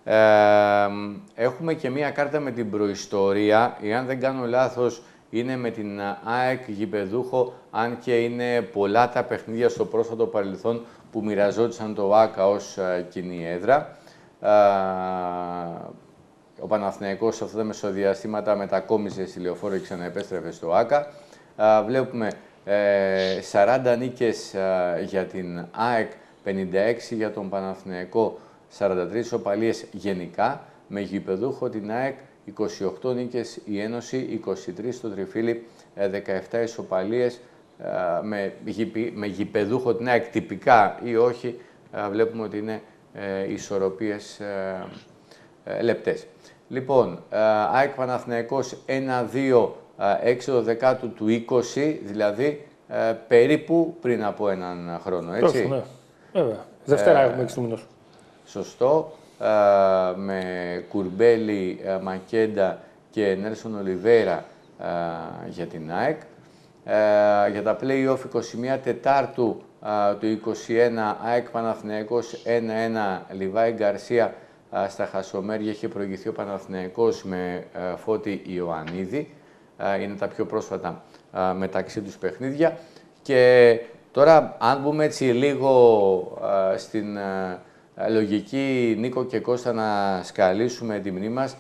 Έχουμε και μία κάρτα με την προϊστορία. Εάν δεν κάνω λάθος, είναι με την ΑΕΚ γηπεδούχο, αν και είναι πολλά τα παιχνίδια στο πρόσφατο παρελθόν που μοιραζόντουσαν το ΆΚΑ ως κοινή έδρα. Ο Παναθηναϊκός σε αυτά τα μεσοδιαστήματα μετακόμισε στη Λεωφόρο και ξαναεπέστρεφε στο ΆΚΑ. Βλέπουμε 40 νίκες για την ΑΕΚ, 56 για τον Παναθηναϊκό, 43 ισοπαλίες γενικά, με γηπεδούχο την ΑΕΚ, 28 νίκες η Ένωση, 23 στο Τριφύλι, 17 ισοπαλίες, με γηπεδούχο την ΑΕΚ τυπικά ή όχι, βλέπουμε ότι είναι ισορροπίες λεπτές. Λοιπόν, ΑΕΚ Παναθηναϊκός 1-2, 6 Δεκάτου του 20, δηλαδή περίπου πριν από έναν χρόνο, έτσι. Τόσο, ναι. Βέβαια. Δευτέρα έχουμε 6 του μήνος. Σωστό. Με Κουρμπέλη, Μακέντα και Νέλσον Ολιβέρα για την ΑΕΚ. Για τα play-off 21 Τετάρτου του 21, ΑΕΚ Παναθηναϊκός 1-1, Λιβάη Γκαρσία στα Χασομέρια. Είχε προηγηθεί ο Παναθηναϊκός με Φώτη Ιωαννίδη. Είναι τα πιο πρόσφατα μεταξύ τους παιχνίδια. Και τώρα, αν μπούμε έτσι λίγο στην λογική Νίκο και Κώστα να σκαλίσουμε τη μνήμη μας,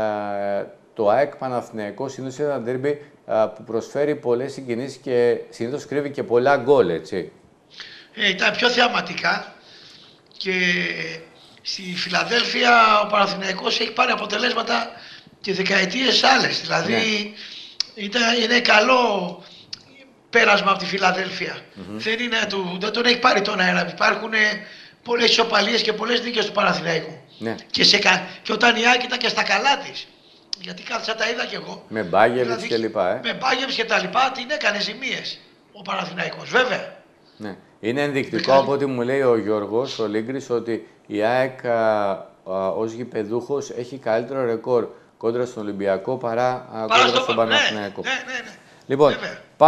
το ΑΕΚ Παναθηναϊκός είναι ένα ντέρμπι που προσφέρει πολλές συγκινήσεις και συνήθως κρύβει και πολλά γκολ, έτσι. Ήταν πιο θεαματικά και στη Φιλαδέλφια ο Παναθηναϊκός έχει πάρει αποτελέσματα και δεκαετίες άλλες. Δηλαδή είναι καλό πέρασμα από τη Φιλαδέλφια. Δεν τον έχει πάρει τον αέρα. Υπάρχουν πολλές ισοπαλίες και πολλές νίκες του Παναθηναϊκού. Ναι. Και όταν η ΑΕΚ ήταν και στα καλά της. Γιατί κάθισα τα είδα κι εγώ. Με Μπάγεβιτς και λοιπά, Με Μπάγεβιτς και τα λοιπά την έκανε ζημίες ο Παναθηναϊκός, βέβαια. Ναι. Είναι ενδεικτικό από ό,τι μου λέει ο Γιώργος, ο Λίγκρης, ότι η ΑΕΚ ως γηπεδούχος έχει καλύτερο ρεκόρ κόντρα στον Ολυμπιακό παρά κόντρα στον Παναθηναϊκό. Ναι. Λοιπόν,